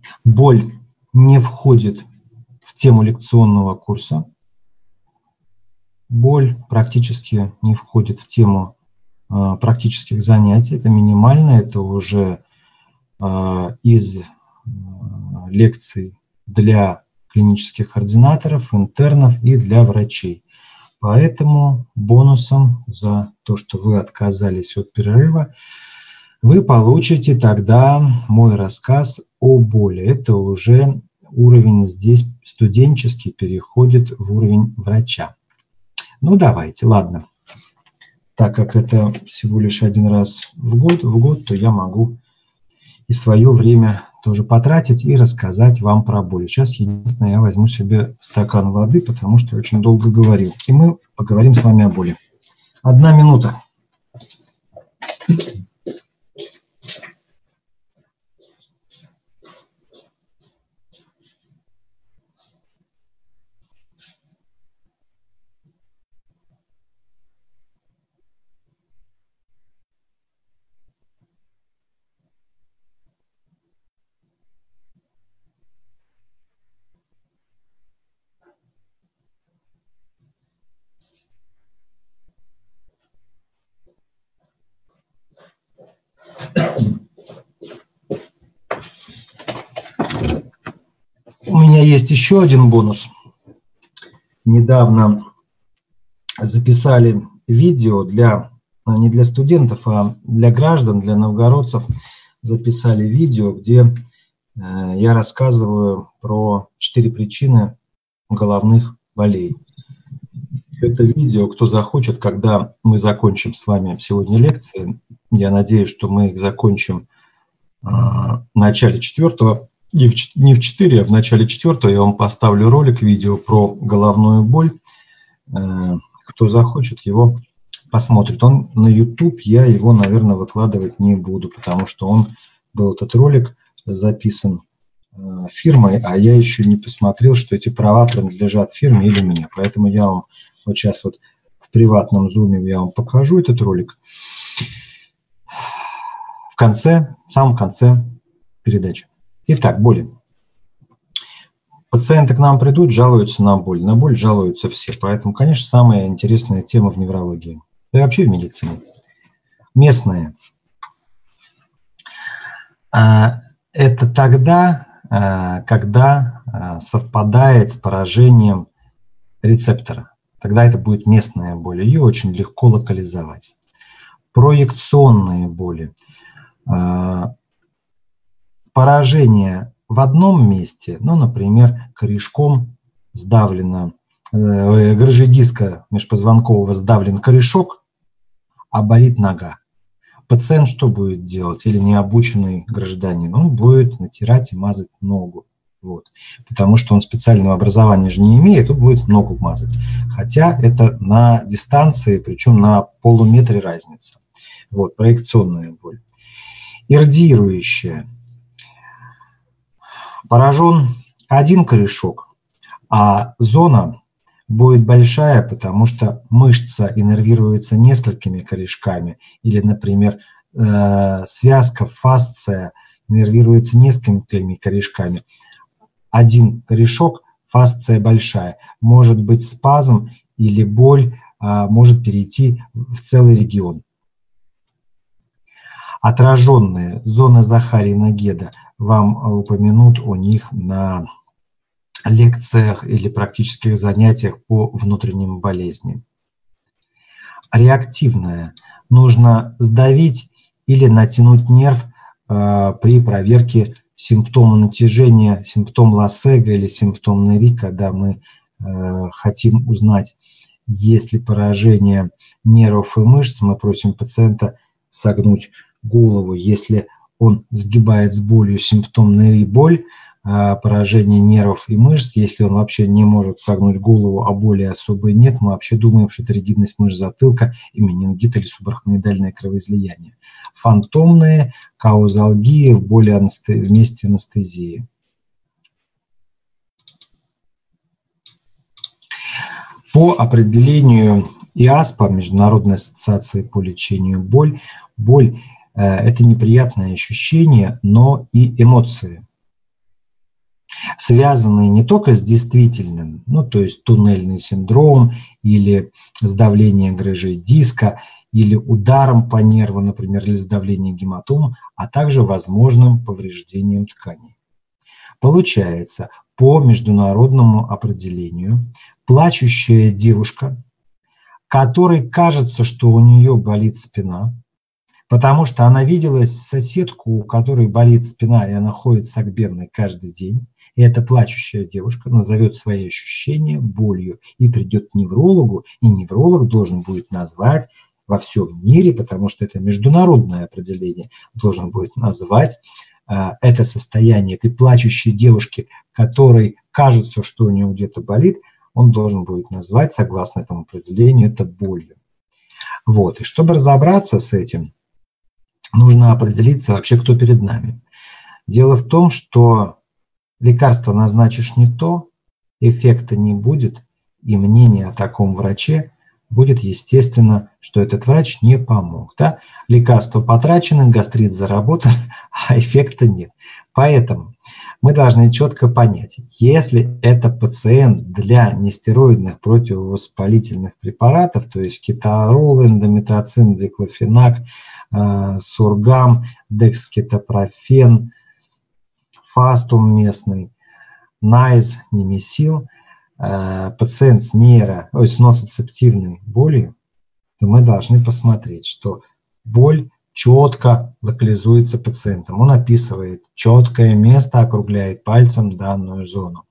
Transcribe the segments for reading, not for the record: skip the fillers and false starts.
Боль не входит в тему лекционного курса. Боль практически не входит в тему практических занятий. Это минимально, это уже из лекций для клинических ординаторов, интернов и для врачей. Поэтому бонусом за то, что вы отказались от перерыва, вы получите тогда мой рассказ о боли. Это уже уровень здесь студенческий, переходит в уровень врача. Ну, давайте, ладно. Так как это всего лишь один раз в год, то я могу и свое время тоже потратить и рассказать вам про боль. Сейчас единственное, я возьму себе стакан воды, потому что я очень долго говорил. И мы поговорим с вами о боли. 1 минута. У меня есть еще один бонус. Недавно записали видео не для студентов, а для граждан, для новгородцев. Записали видео, где я рассказываю про 4 причины головных болей. Это видео, кто захочет, когда мы закончим с вами сегодня лекции, я надеюсь, что мы их закончим в начале 4-го, не в 4, а в начале 4-го я вам поставлю ролик, видео про головную боль. Кто захочет, его посмотрит. Он на YouTube, я его, наверное, выкладывать не буду, потому что этот ролик записан фирмой, а я еще не посмотрел, что эти права принадлежат фирме или мне. Поэтому я вам вот сейчас вот в приватном зуме я вам покажу этот ролик. В самом конце передачи. Итак, боли. Пациенты к нам придут, жалуются на боль. На боль жалуются все. Поэтому, конечно, самая интересная тема в неврологии. Да и вообще в медицине. Местные. Это тогда, когда совпадает с поражением рецептора. Тогда это будет местная боль. Ее очень легко локализовать. Проекционные боли. Поражение в одном месте, ну, например, корешком сдавлено, грыжей диска межпозвонкового сдавлен корешок, а болит нога. Пациент что будет делать? Или необученный гражданин? Он будет натирать и мазать ногу. Вот. Потому что он специального образования же не имеет, он будет ногу мазать. Хотя это на дистанции, причем на полуметре разница. Вот, проекционная боль. Иррадиирующая. Поражен один корешок, а зона будет большая, потому что мышца иннервируется несколькими корешками. Или, например, связка, фасция иннервируется несколькими корешками. Один корешок, фасция большая. Может быть спазм или боль может перейти в целый регион. Отраженные зоны Захарина-Геда. Вам упомянут о них на лекциях или практических занятиях по внутренним болезням. Реактивная. Нужно сдавить или натянуть нерв при проверке симптома натяжения, симптом Лассега или симптом Нери, когда мы хотим узнать, есть ли поражение нервов и мышц, мы просим пациента согнуть голову. Если он сгибает с болью, симптом Нери, боль, поражение нервов и мышц. Если он вообще не может согнуть голову, а боли особой нет, мы вообще думаем, что это ригидность мышц затылка и менингит или субарахноидальное кровоизлияние. Фантомные, каузалгии, боли вместе анестезии. По определению ИАСПА, Международной ассоциации по лечению боль – это неприятное ощущение, но и эмоции. связанные не только с действительным, ну, то есть туннельный синдром или сдавление грыжи диска, или ударом по нерву, например, или сдавлением гематом, а также возможным повреждением тканей. Получается, по международному определению, плачущая девушка, которой кажется, что у нее болит спина, потому что она видела соседку, у которой болит спина, и она ходит с Акберной каждый день, и эта плачущая девушка назовет свои ощущения болью и придет к неврологу, и невролог должен будет назвать во всем мире, потому что это международное определение, должен будет назвать это состояние этой плачущей девушки, которой кажется, что у нее где-то болит, он должен будет назвать, согласно этому определению, это болью. Вот. И чтобы разобраться с этим, нужно определиться вообще, кто перед нами. Дело в том, что лекарство назначишь не то, эффекта не будет, и мнение о таком враче будет, естественно, что этот врач не помог. Да? Лекарство потрачено, гастрит заработан, а эффекта нет. Поэтому мы должны четко понять, если это пациент для нестероидных противовоспалительных препаратов, то есть кеторол, эндометацин, диклофенак, сургам, декскетопрофен, фастум местный, найз, немесил, пациент с ноцицептивной болью, то мы должны посмотреть, что боль четко локализуется пациентом. Он описывает четкое место, округляет пальцем данную зону.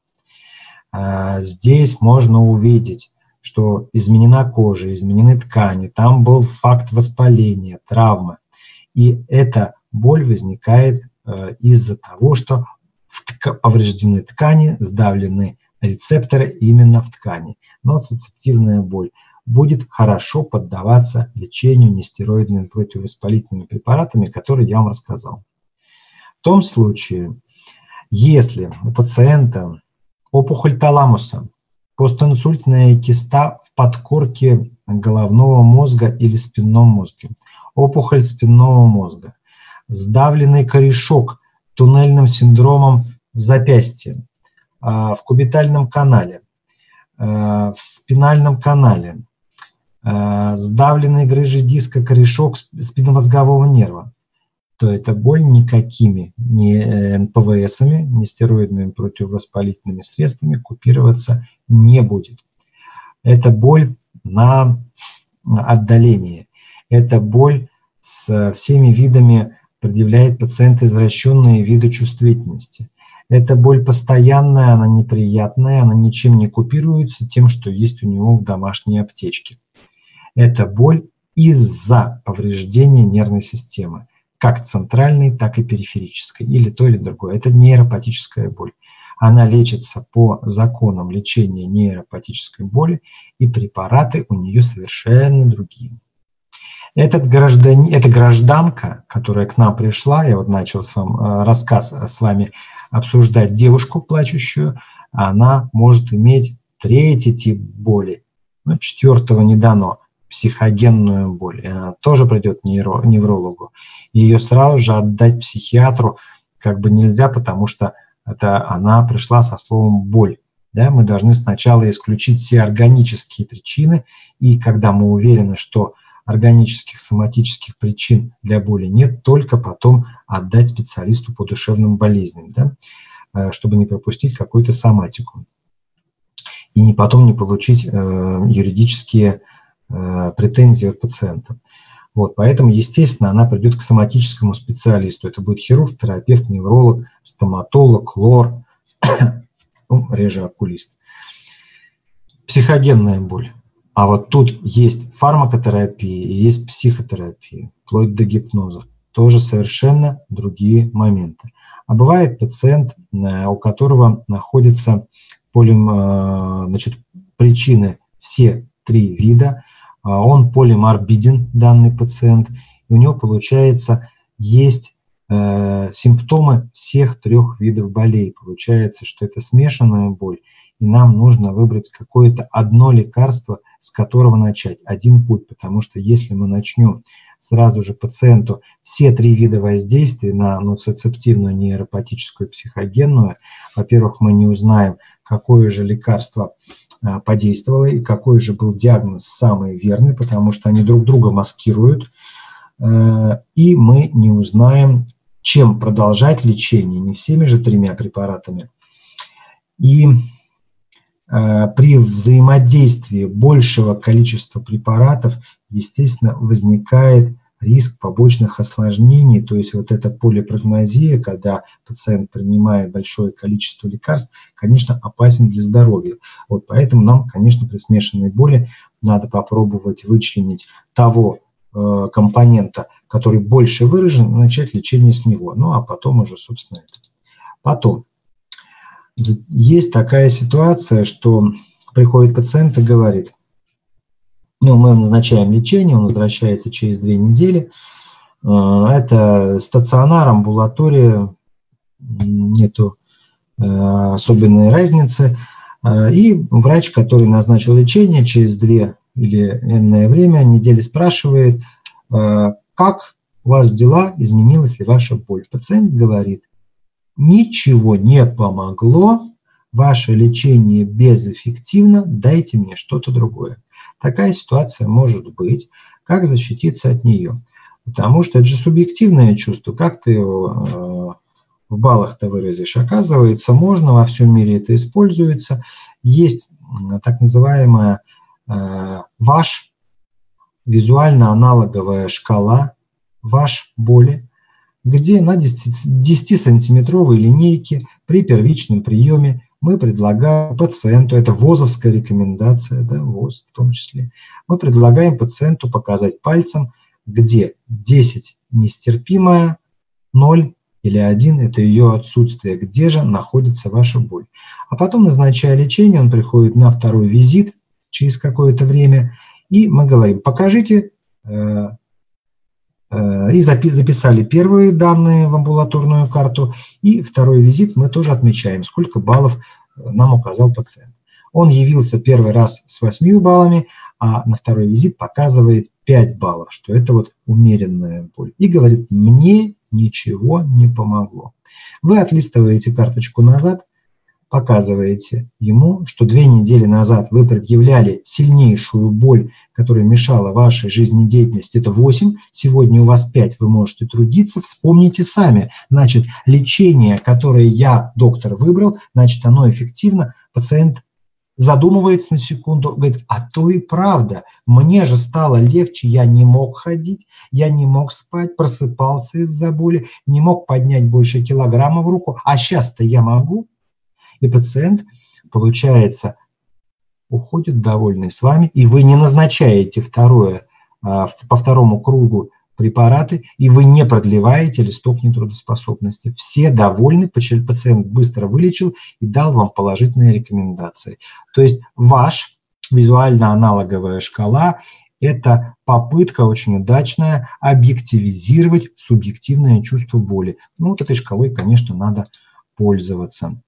Здесь можно увидеть, что изменена кожа, изменены ткани, там был факт воспаления, травмы. И эта боль возникает из-за того, что повреждены ткани, сдавлены рецепторы именно в ткани. Ноцицептивная боль будет хорошо поддаваться лечению нестероидными противовоспалительными препаратами, которые я вам рассказал. В том случае, если у пациента опухоль таламуса, постинсультная киста в подкорке головного мозга или спинном мозге, опухоль спинного мозга, сдавленный корешок туннельным синдромом в запястье, в кубитальном канале, в спинальном канале, сдавленный грыжей диска корешок спинномозгового нерва, то эта боль никакими не НПВСами, нестероидными противовоспалительными средствами купироваться не будет. Это боль на отдалении. Эта боль с всеми видами предъявляет пациент извращенные виды чувствительности. Эта боль постоянная, она неприятная, она ничем не купируется тем, что есть у него в домашней аптечке. Это боль из-за повреждения нервной системы, как центральной, так и периферической, или то, или другое. Это нейропатическая боль. Она лечится по законам лечения нейропатической боли, и препараты у нее совершенно другие. Эта гражданка, которая к нам пришла, я вот начал рассказ с вами обсуждать девушку плачущую, она может иметь третий тип боли, но четвертого не дано, психогенную боль. И она тоже придет к неврологу. И ее сразу же отдать психиатру как бы нельзя, потому что она пришла со словом «боль». Да? Мы должны сначала исключить все органические причины, и когда мы уверены, что органических соматических причин для боли нет, только потом отдать специалисту по душевным болезням, да, чтобы не пропустить какую-то соматику и потом не получить юридические претензии от пациента. Вот, поэтому, естественно, она придет к соматическому специалисту. Это будет хирург, терапевт, невролог, стоматолог, лор, реже окулист. Психогенная боль. А вот тут есть фармакотерапия и есть психотерапия, вплоть до гипноза. Тоже совершенно другие моменты. А бывает пациент, у которого находятся причины все три вида. Он полиморбиден, данный пациент, и у него, получается, есть симптомы всех трех видов болей. Получается, что это смешанная боль, и нам нужно выбрать какое-то одно лекарство, с которого начать, один путь, потому что если мы начнем сразу же пациенту все 3 вида воздействия на ноцицептивную, нейропатическую и психогенную. Во-первых, мы не узнаем, какое же лекарство подействовало и какой же был диагноз самый верный, потому что они друг друга маскируют. И мы не узнаем, чем продолжать лечение, не всеми же 3 препаратами. И при взаимодействии большего количества препаратов, естественно, возникает риск побочных осложнений, то есть вот эта полипрагмазия, когда пациент принимает большое количество лекарств, конечно, опасен для здоровья. Вот поэтому нам, конечно, при смешанной боли надо попробовать вычленить того компонента, который больше выражен, начать лечение с него. Ну, а потом уже, собственно, это. Потом есть такая ситуация, что приходит пациент и говорит: ну, мы назначаем лечение, он возвращается через 2 недели. Это стационар, амбулатория, нету особенной разницы. И врач, который назначил лечение, через 2 или энное время, недели, спрашивает: как у вас дела, изменилась ли ваша боль? Пациент говорит: ничего не помогло, ваше лечение безэффективно, дайте мне что-то другое. Такая ситуация может быть. Как защититься от нее? Потому что это же субъективное чувство. Как ты его в баллах-то выразишь? Оказывается, можно, во всем мире это используется. Есть так называемая ВАШ, визуально-аналоговая шкала ВАШ боли, где на 10-сантиметровой линейке при первичном приеме мы предлагаем пациенту, это ВОЗовская рекомендация, да, ВОЗ в том числе, мы предлагаем пациенту показать пальцем, где 10 нестерпимая, 0 или 1 – это ее отсутствие, где же находится ваша боль. А потом, назначая лечение, он приходит на 2-й визит через какое-то время, и мы говорим: покажите, и записали первые данные в амбулаторную карту, и 2-й визит мы тоже отмечаем, сколько баллов нам указал пациент. Он явился 1-й раз с 8 баллами, а на 2-й визит показывает 5 баллов, что это вот умеренная боль. И говорит: мне ничего не помогло. Вы отлистываете карточку назад, показываете ему, что 2 недели назад вы предъявляли сильнейшую боль, которая мешала вашей жизнедеятельности, это 8, сегодня у вас 5, вы можете трудиться, вспомните сами. Значит, лечение, которое я, доктор, выбрал, значит, оно эффективно. Пациент задумывается на секунду, говорит: а то и правда, мне же стало легче, я не мог ходить, я не мог спать, просыпался из-за боли, не мог поднять больше килограмма в руку, а сейчас-то я могу. И пациент, получается, уходит довольный с вами, и вы не назначаете по 2-му кругу препараты, и вы не продлеваете листок нетрудоспособности. Все довольны, пациент быстро вылечил и дал вам положительные рекомендации. То есть ваш визуально-аналоговая шкала – это попытка очень удачная объективизировать субъективное чувство боли. Ну, вот этой шкалой, конечно, надо пользоваться.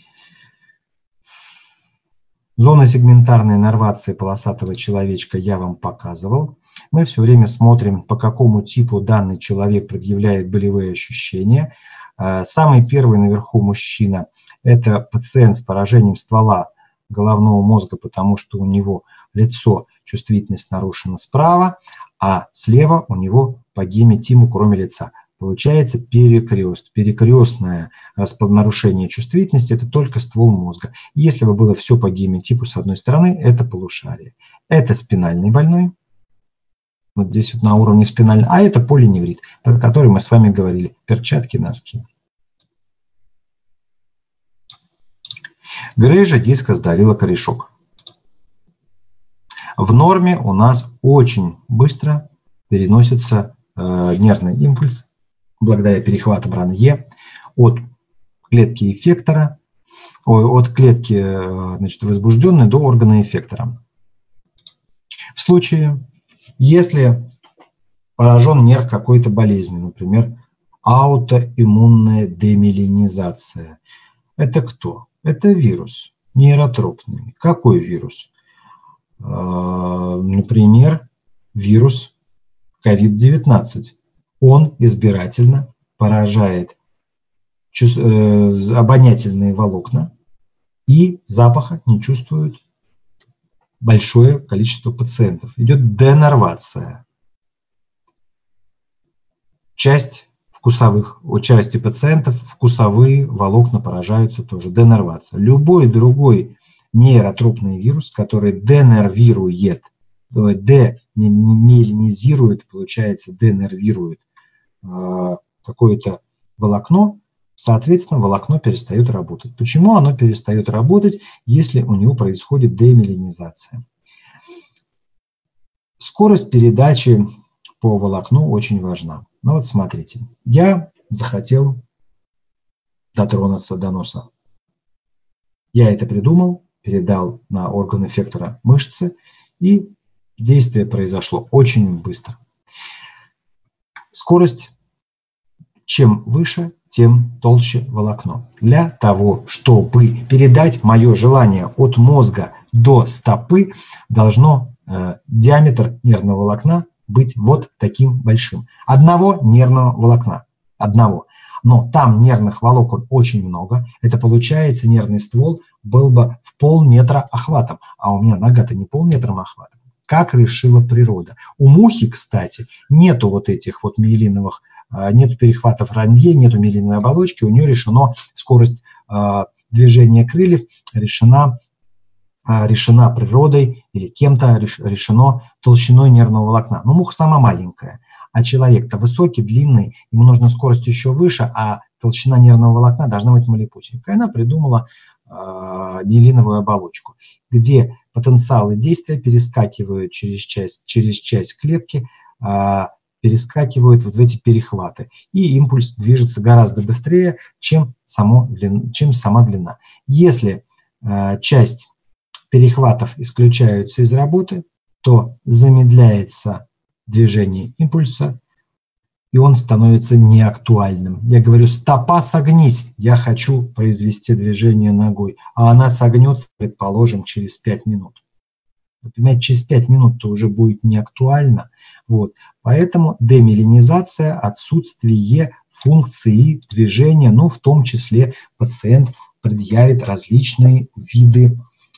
Зона сегментарной иннервации полосатого человечка я вам показывал. Мы все время смотрим, по какому типу данный человек предъявляет болевые ощущения. Самый первый наверху мужчина – это пациент с поражением ствола головного мозга, потому что у него лицо, чувствительность нарушена справа, а слева у него по гемотиму, кроме лица. Получается перекрест. Перекрестное нарушение чувствительности – это только ствол мозга. Если бы было все по гемотипу с одной стороны, это полушарие. Это спинальный больной. Вот здесь вот на уровне спинального. А это полиневрит, про который мы с вами говорили. Перчатки, носки. Грыжа диска сдавила корешок. В норме у нас очень быстро переносится нервный импульс благодаря перехватам РАН-Е от клетки эффектора, от клетки, значит, возбужденной до органа эффектора. В случае, если поражен нерв какой-то болезнью, например, аутоиммунная демиелинизация, это кто? Это вирус нейротропный. Какой вирус? Например, вирус COVID-19. Он избирательно поражает обонятельные волокна, и запаха не чувствует большое количество пациентов. Идет денервация. У части пациентов вкусовые волокна поражаются тоже. Денервация. Любой другой нейротропный вирус, который денервирует, демиелинизирует, получается, денервирует какое-то волокно, соответственно, волокно перестает работать. Почему оно перестает работать, если у него происходит демиелинизация? Скорость передачи по волокну очень важна. Ну вот смотрите, я захотел дотронуться до носа. Я это придумал, передал на орган эффектора мышцы, и действие произошло очень быстро. Скорость чем выше, тем толще волокно. Для того, чтобы передать мое желание от мозга до стопы, должно диаметр нервного волокна быть вот таким большим. Одного нервного волокна. Одного. Но там нервных волокон очень много. Это получается, нервный ствол был бы в полметра охватом. А у меня нога-то не полметром охватом. Как решила природа. У мухи, кстати, нету вот этих вот миелиновых, нету перехватов ранье, нету миелиновой оболочки. У нее решена скорость движения крыльев, решена природой или кем-то решено толщиной нервного волокна. Но муха сама маленькая, а человек-то высокий, длинный, ему нужна скорость еще выше, а толщина нервного волокна должна быть малепусенькая. Она придумала миелиновую оболочку, где потенциалы действия перескакивают через часть клетки, перескакивают вот в эти перехваты. И импульс движется гораздо быстрее, чем сама длина. Если часть перехватов исключаются из работы, то замедляется движение импульса, и он становится неактуальным. Я говорю: стопа, согнись, я хочу произвести движение ногой, а она согнется, предположим, через 5 минут. Вы понимаете, через 5 минут-то уже будет неактуально. Вот. Поэтому демиелинизация, отсутствие функции движения, ну, в том числе пациент предъявит различные виды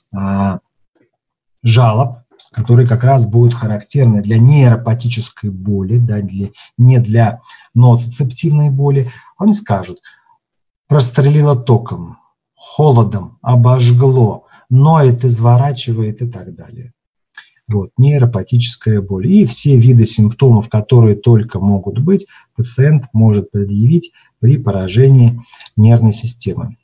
жалоб, которые как раз будут характерны для нейропатической боли, да, не для ноцицептивной боли. Они скажут: прострелило током, холодом, обожгло, ноет, изворачивает и так далее. Вот, нейропатическая боль. И все виды симптомов, которые только могут быть, пациент может предъявить при поражении нервной системы.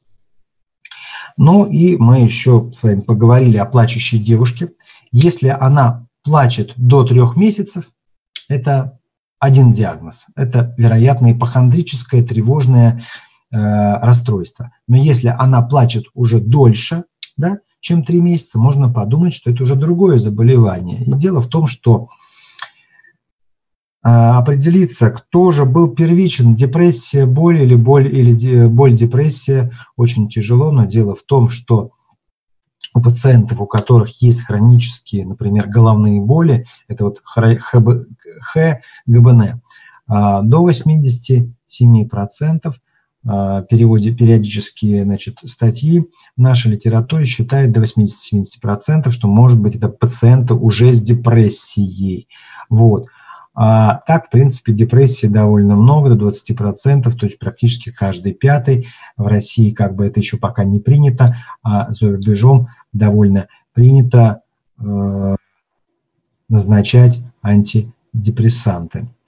Ну и мы еще с вами поговорили о плачущей девушке. Если она плачет до 3 месяцев, это один диагноз. Это, вероятно, ипохондрическое тревожное расстройство. Но если она плачет уже дольше, да, чем 3 месяца, можно подумать, что это уже другое заболевание. И дело в том, что определиться, кто же был первичен, депрессия, боль или боль-депрессия, очень тяжело, но дело в том, что у пациентов, у которых есть хронические, например, головные боли, это вот ХГБН, до 87%, периодические, значит, статьи в нашей литературе считают до 80-70%, что, может быть, это пациенты уже с депрессией. Вот. А так, в принципе, депрессии довольно много, до 20%, то есть практически каждый 5-й. В России как бы это еще пока не принято, а за рубежом довольно принято назначать антидепрессанты.